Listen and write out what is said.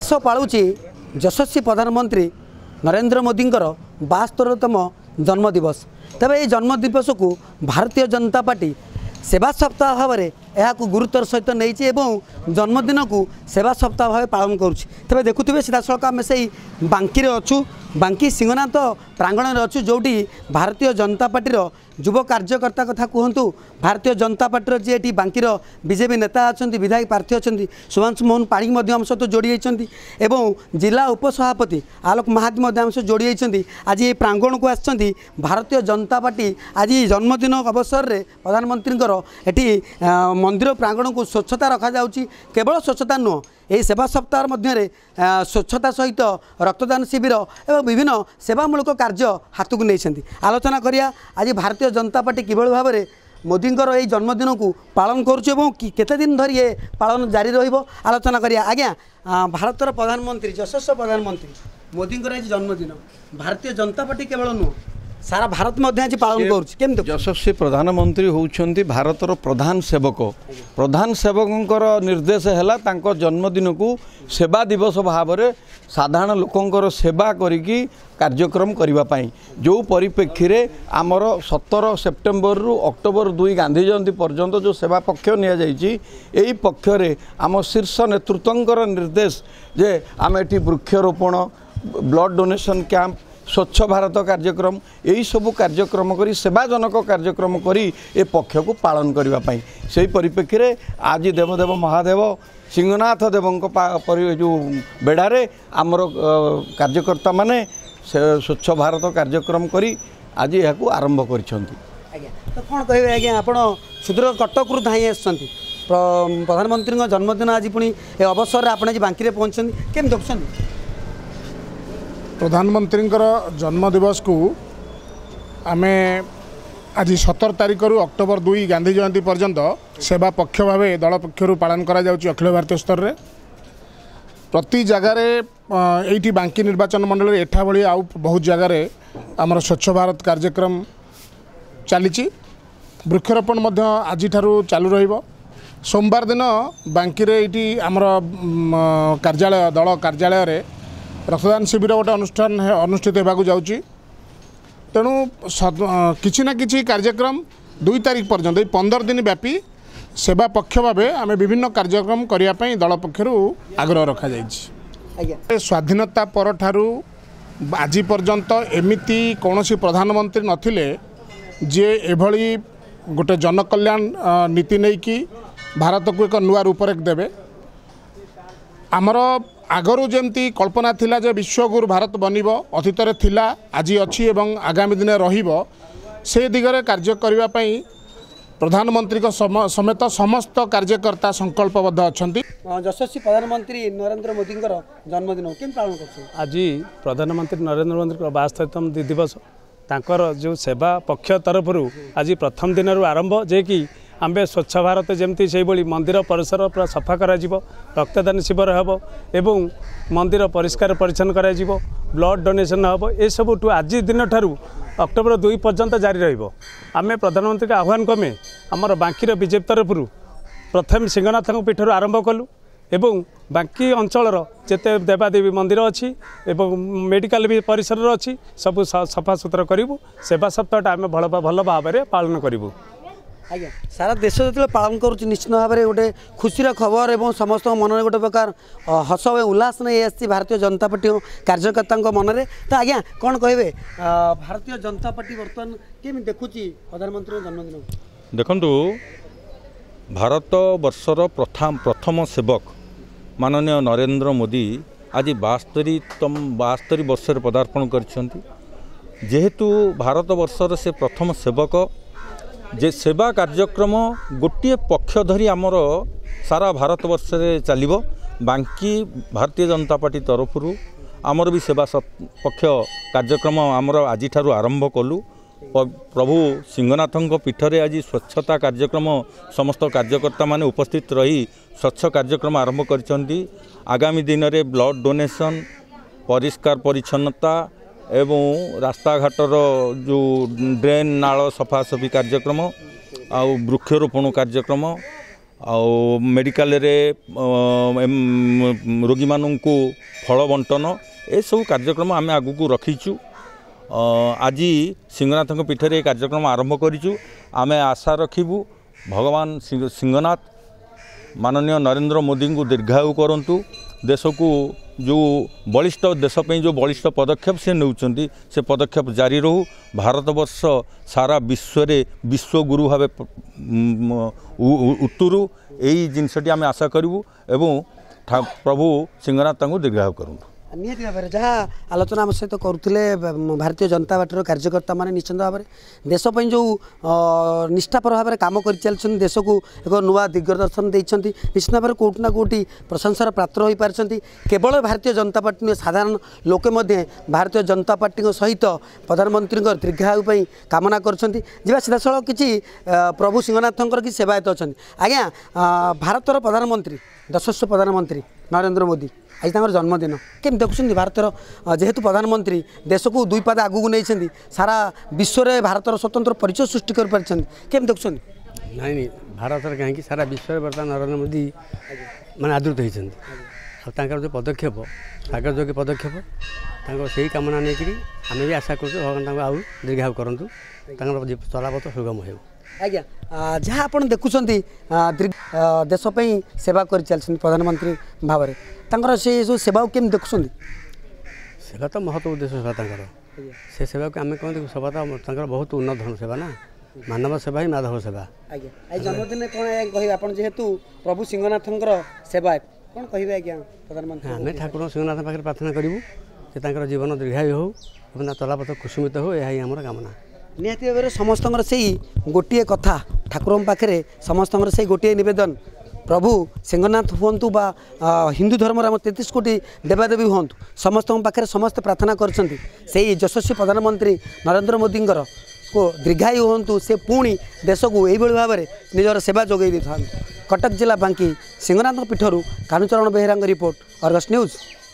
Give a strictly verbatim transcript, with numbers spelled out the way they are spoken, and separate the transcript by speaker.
Speaker 1: पालुची यशस्वी प्रधानमंत्री नरेंद्र मोदी बास्तरतम जन्मदिवस। तेज ये जन्मदिवस को भारतीय जनता पार्टी सेवा सप्ताह भाव में यह गुरुत्वर सहित नहीं जन्मदिन को सेवा सप्ताह भाव पालन करुँच। तेज देखुए सीधा सड़क आम से बांकी अच्छू बांकी सिंहनाथ प्रांगण में अच्छू जोटी भारतीय जनता पार्टी युव कार्यकर्ता कथा कहतु भारतीय जनता पार्टी जी ये बांकी बीजेपी नेता अच्छा विधायक प्रार्थी अच्छा सुभांशु मोहन पाणी आम सहित जोड़ी होती जिला उपसभापति आलोक महाती आम सहित जोड़ी होती आज ये प्रांगण को आसछन्ति भारतीय जनता पार्टी आज जन्मदिन अवसर में प्रधानमंत्री एटी मंदिर प्रांगण को स्वच्छता रखा जाउची। केवल स्वच्छता नुह यही सेवा सप्ताह मध्य स्वच्छता सहित रक्तदान शिविर एवं विभिन्न सेवामूलक कार्य हाथ को नहीं आलोचना करिया आज भारतीय जनता पार्टी किभଳି भाव में मोदी यही जन्मदिन को पालन करते दिन धरी ये पालन जारी रहिबो आलोचना करिया। आज्ञा भारतर प्रधानमंत्री यशस्वी प्रधानमंत्री मोदी जन्मदिन भारतीय जनता पार्टी केवल नुह सारा भारत में आज पालन कर
Speaker 2: यशस्वी प्रधानमंत्री होउछन्ति भारतर प्रधान सेवक प्रधान सेवकर निर्देश है जन्मदिन को सेवा दिवस भाव में साधारण लोकंकर सेवा करिकी कार्यक्रम करने जो परिप्रेक्षी रे आमर सतर सेप्टेम्बर रु अक्टोबर दुई गांधी जयंती पर्यंत जो सेवा पक्ष नि पक्ष आम शीर्ष नेतृत्वंकर निर्देश जे आम एटी वृक्षरोपण blood donation camp Swachh Bharat कार्यक्रम यही सब कार्यक्रम करी सेवाजनक कार्यक्रम करी ए पक्ष को पालन करने से परिप्रेक्षी रे आज देवदेव महादेव सिंहनाथ देव जो बेड़ारे आमर कार्यकर्ता माने स्वच्छ भारत कार्यक्रम करी आज यह आरंभ करिसेंति।
Speaker 1: तो कौन कहे आज्ञा आप सुदूर कटक रु धाई आसछन्ति प्रधानमंत्री जन्मदिन आज पुणी अवसर आप बांकी पहुँचते केम देखुं
Speaker 3: प्रधानमंत्री जन्मदिवस को आम आज सतर तारिख रु अक्टोबर दुई गांधी जयंती पर्यंत सेवा पक्ष भाव दल पक्षर पालन करा जाउची अखिल भारतीय स्तर रे प्रति जगार ये बांकी निर्वाचन मंडल एठा भली आउ बहुत जगार आमर स्वच्छ भारत कार्यक्रम चली वृक्षरोपण आज चालू रहिबो। सोमवार दिन बांकी रे ये आमर कार्यालय दल कार्यालय रे रक्तदान शिविर गोटे अनुष्ठान अनुष्ठित होगा जाऊँगी तेणु किसी ना किसी कार्यक्रम दुई तारीख पर्यंत पंदर दिन व्यापी सेवा पक्ष भाव आम विभिन्न कार्यक्रम करने दल पक्षर आग्रह रखा जाइए। स्वाधीनता पर ठारू आज पर्यंत एमिति कौनसी प्रधानमंत्री नथिले जे एभली गोटे जनकल्याण नीति नहीं कि भारत को एक नुआ रूपरेख देवे। आमर आगरू जमती कल्पना थिला जे विश्वगुरु भारत बनिबो अतीत रे थिला आज अच्छी एवं आगामी दिन रहिबो से दिगरे कार्य करबा पई प्रधानमंत्री को समेत समस्त कार्यकर्ता संकल्पबद्ध अछंती।
Speaker 1: यशस्वी प्रधानमंत्री नरेंद्र मोदी जन्मदिन केम पालन करछन
Speaker 4: आज प्रधानमंत्री नरेंद्र मोदी बास्तवतम दिवस तांकर जो सेवा पक्ष तरफ आज प्रथम दिन आरंभ जे कि आम्बे स्वच्छ भारत जमती से मंदिर परिसर पूरा सफा करा जिवो रक्तदान शिविर हेबो एवं मंदिर परिष्कार परिच्छन्न करा जिवो ब्लड डोनेशन हेबो ए सबुठु आज दिन ठारू अक्टोबर दुई पर्यंत जारी रहिबो। आमे प्रधानमंत्री का आह्वान कमे आमर बांकीर बीजेपी तरफ प्रथम सिंहनाथ पीठर आरंभ कलु एवं बांकी अंचल जेते देवादेवी मंदिर अच्छी एवं मेडिकल भी परिसर अच्छी सब सफा सुतरा करूँ सेवा सप्ताहटा आम भल भल भाव में पालन करूँ।
Speaker 1: आज्ञा सारा देश जो पालन करुच्च निश्चित भाव में गोटे खुशीर खबर और समस्त मन में गोटे प्रकार हस और उल्लास नहीं आसी भारतीय जनता पार्टी कार्यकर्ता मन में। तो आज्ञा कौन कहे भारतीय जनता पार्टी बर्तमान केमी देखुची प्रधानमंत्री जन्मदिन
Speaker 5: देखु भारत वर्षर प्रथम प्रथम सेवक माननीय नरेंद्र मोदी आज बास्तरी तम बास्तरी वर्ष पदार्पण करछन्ति जेहेतु भारत वर्षर से प्रथम सेवक जे सेवा कार्यक्रम गोटे पक्ष धरी आमर सारा भारत वर्ष चलो बांकी भारतीय जनता पार्टी तरफ आमर भी सेवा पक्ष कार्यक्रम आमर आज आरंभ कलु प्रभु सिंहनाथों पीठरे आज स्वच्छता कार्यक्रम समस्त कार्यकर्ता माने उपस्थित रही स्वच्छ कार्यक्रम आरंभ करछन्ति। आगामी दिन में ब्लड डोनेशन परिष्कार परिच्छन्नता एवं रास्ता घाटर जो ड्रेन नाल सफासफी कार्यक्रम आउ वृक्षरोपण कार्यक्रम मेडिकल रे रोगी मानू फल बंटन ए सब कार्यक्रम आम आगू रखीचु। आज सिंहनाथ पीठ में कार्यक्रम आरंभ करूँ। आम आशा रखिबू भगवान सिंहनाथ माननीय नरेंद्र मोदी को दीर्घायु करंतु, देश को जो बलिष्ठ देशपाई जो बलिष्ठ पदक्षेप से नौचंती से पदक्षेप जारी रहू। भारत वर्ष सारा विश्व रे विश्वगुरु भाव उत्तरू यही जिनसटी आम आशा करूँ एवं प्रभु सिंहनाथ को दीर्घायु करूँ।
Speaker 1: निहत भाव में जहाँ आलोचना आम सहित करुले भारतीय जनता पार्टी कार्यकर्ता मैंने निश्चित भाव में देशपाई जो निष्ठापर भाव में कम कर चलते देश को एक नुआ दिग्दर्शन देते निश्चित भाव में कौटना कौटी प्रशंसार पात्र हो पार्टी। केवल भारतीय जनता पार्टी नुहे साधारण लोके भारतीय जनता पार्टी सहित प्रधानमंत्री दीर्घायु कामना कर सीधा सड़क किसी प्रभु सिंहनाथर कि सेवायत अच्छा। आज्ञा भारतर प्रधानमंत्री यशस्वी प्रधानमंत्री नरेंद्र मोदी आज तक जन्मदिन केम देखुं भारतर जेहेतु प्रधानमंत्री देश को दुई पाद आगू नहीं सारा विश्व में भारतर स्वतंत्र परिचय सृष्टि कर केम देखुं
Speaker 6: नहीं नहीं भारत कहीं सारा विश्व में बर्तमान नरेंद्र मोदी मान आदृत होती जो पदक्षेप सागर जोगी पदक्षेप से कामना नहीं आम भी आशा कर भगवान आउ दीर्घायु करूँ चलापथ सुगम हो।
Speaker 1: आज्ञा जहाँ आप देखुं देशपाई सेवा कर चलते प्रधानमंत्री भाव में से जो सेवा केम देखुं
Speaker 6: सेवा तो महत्व उद्देश्य सेवा तर से सेवा को आम कहते सेवा तो बहुत उन्नत धन सेवा ना मानव सेवा ही माधव सेवा।
Speaker 1: आज्ञा जन्मदिन कौन कह आप जेहेतु प्रभु सिंहनाथ सेवा कौन कहे आज्ञा प्रधानमंत्री
Speaker 6: आम ठाकुर सिंहनाथ पाखे प्रार्थना करूँ से जीवन दीर्घायु हो चलापथ कुसुमित हो यही आम कामना।
Speaker 1: निहाती भाव में समस्त से गोटे कथा ठाकुर पाखे समस्त से गोटे नवेदन प्रभु सिंहनाथ हूँ बा हिंदू धर्म आम तैंतीस कोटी देवादेवी हूँ समस्त पाखे समस्त प्रार्थना कर यशस्वी प्रधानमंत्री नरेंद्र मोदी को दीर्घायु हूँ से पुणी देश को यही भाव में निजर सेवा जोगे था। कटक जिला बांकी सिंहनाथ पीठर Kanucharan Behera report Argus news.